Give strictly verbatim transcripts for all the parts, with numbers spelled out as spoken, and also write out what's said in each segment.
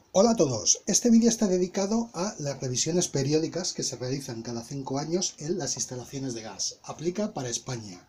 Hola a todos, este vídeo está dedicado a las revisiones periódicas que se realizan cada cinco años en las instalaciones de gas. Aplica para España.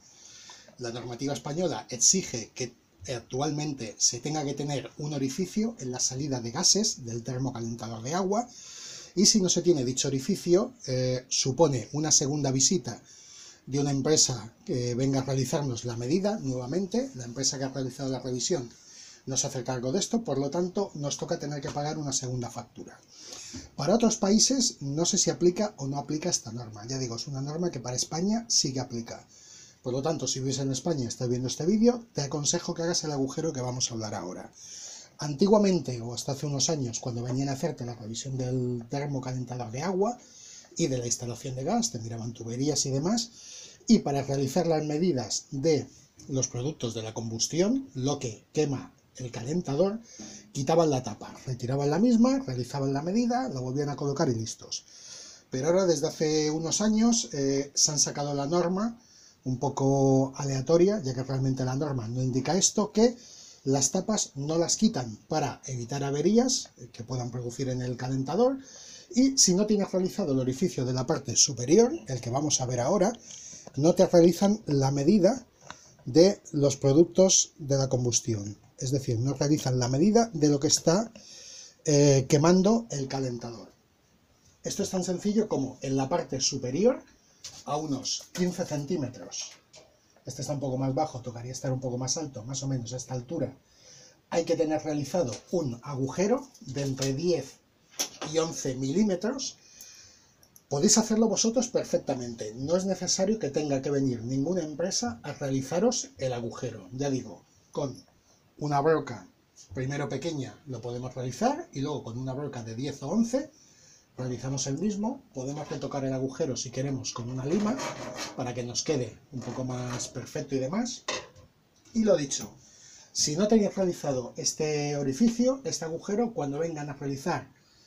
La normativa española exige que actualmente se tenga que tener un orificio en la salida de gases del termocalentador de agua y si no se tiene dicho orificio, eh, supone una segunda visita de una empresa que venga a realizarnos la medida nuevamente. La empresa que ha realizado la revisión no se hace cargo de esto, por lo tanto nos toca tener que pagar una segunda factura. Para otros países no sé si aplica o no aplica esta norma. Ya digo, es una norma que para España sí que aplica. Por lo tanto, si vives en España y estás viendo este vídeo, te aconsejo que hagas el agujero que vamos a hablar ahora. Antiguamente, o hasta hace unos años, cuando venían a hacerte la revisión del termocalentador de agua y de la instalación de gas, te miraban tuberías y demás, y para realizar las medidas de los productos de la combustión, lo que quema el calentador, quitaban la tapa, retiraban la misma, realizaban la medida, la volvían a colocar y listos. Pero ahora, desde hace unos años, eh, se han sacado la norma un poco aleatoria, ya que realmente la norma no indica esto, que las tapas no las quitan para evitar averías que puedan producir en el calentador, y si no tienes realizado el orificio de la parte superior, el que vamos a ver ahora, no te realizan la medida de los productos de la combustión. Es decir, no realizan la medida de lo que está eh, quemando el calentador. Esto es tan sencillo como en la parte superior, a unos quince centímetros. Este está un poco más bajo, tocaría estar un poco más alto, más o menos a esta altura. Hay que tener realizado un agujero de entre diez y once milímetros. Podéis hacerlo vosotros perfectamente, no es necesario que tenga que venir ninguna empresa a realizaros el agujero. Ya digo, con una broca, primero pequeña, lo podemos realizar, y luego con una broca de diez o once, realizamos el mismo. Podemos retocar el agujero si queremos con una lima, para que nos quede un poco más perfecto y demás. Y lo dicho, si no tenéis realizado este orificio, este agujero, cuando vengan a realizar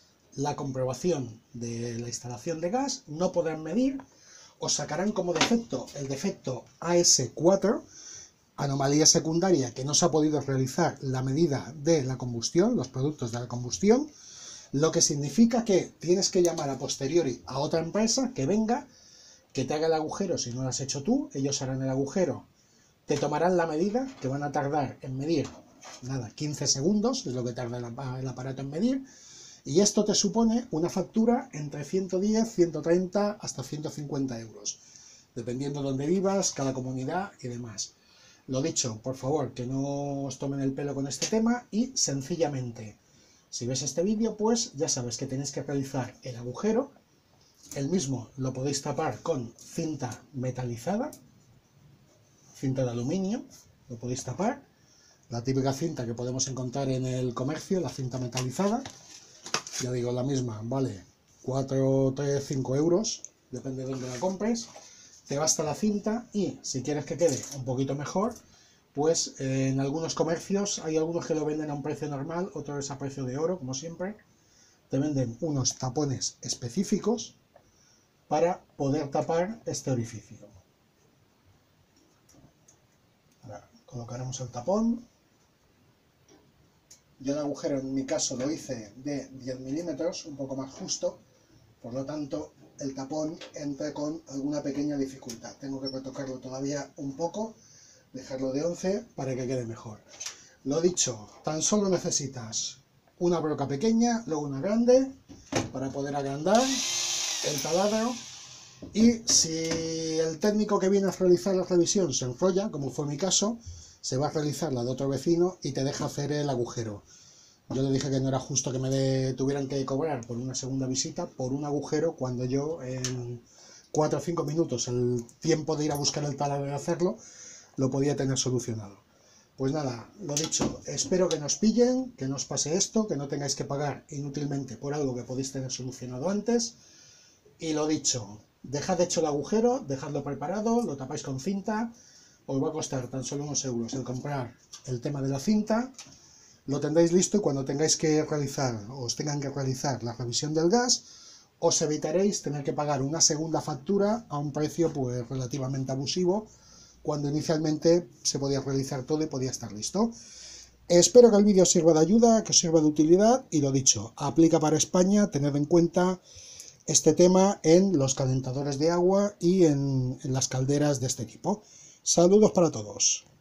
la comprobación de la instalación de gas, no podrán medir, os sacarán como defecto el defecto A S cuatro, anomalía secundaria, que no se ha podido realizar la medida de la combustión, los productos de la combustión, lo que significa que tienes que llamar a posteriori a otra empresa que venga, que te haga el agujero si no lo has hecho tú, ellos harán el agujero, te tomarán la medida, que van a tardar en medir, nada, quince segundos, es lo que tarda el aparato en medir, y esto te supone una factura entre ciento diez, ciento treinta hasta ciento cincuenta euros, dependiendo de dónde vivas, cada comunidad y demás. Lo dicho, por favor, que no os tomen el pelo con este tema, y sencillamente, si ves este vídeo, pues ya sabes que tenéis que realizar el agujero. El mismo lo podéis tapar con cinta metalizada, cinta de aluminio, lo podéis tapar, la típica cinta que podemos encontrar en el comercio, la cinta metalizada. Ya digo, la misma vale cuatro, tres, cinco euros, depende de dónde la compres. Te basta la cinta, y si quieres que quede un poquito mejor, pues eh, en algunos comercios hay algunos que lo venden a un precio normal, otros a precio de oro, como siempre. Te venden unos tapones específicos para poder tapar este orificio. Ahora colocaremos el tapón. Yo el agujero en mi caso lo hice de diez milímetros, un poco más justo, por lo tanto el tapón entra con alguna pequeña dificultad. Tengo que retocarlo todavía un poco, dejarlo de once para que quede mejor. Lo dicho, tan solo necesitas una broca pequeña, luego una grande, para poder agrandar el taladro. Y si el técnico que viene a realizar la revisión se enrolla, como fue mi caso, se va a realizar la de otro vecino y te deja hacer el agujero. Yo le dije que no era justo que me de, tuvieran que cobrar por una segunda visita por un agujero, cuando yo en cuatro o cinco minutos, el tiempo de ir a buscar el taladro y hacerlo, lo podía tener solucionado. Pues nada, lo dicho, espero que nos pillen, que no os pase esto, que no tengáis que pagar inútilmente por algo que podéis tener solucionado antes. Y lo dicho, dejad hecho el agujero, dejadlo preparado, lo tapáis con cinta. Os va a costar tan solo unos euros el comprar el tema de la cinta, lo tendréis listo, y cuando tengáis que realizar, o os tengan que realizar la revisión del gas, os evitaréis tener que pagar una segunda factura a un precio pues relativamente abusivo, cuando inicialmente se podía realizar todo y podía estar listo. Espero que el vídeo os sirva de ayuda, que os sirva de utilidad y lo dicho, aplica para España, tened en cuenta este tema en los calentadores de agua y en, en las calderas de este tipo. Saludos para todos.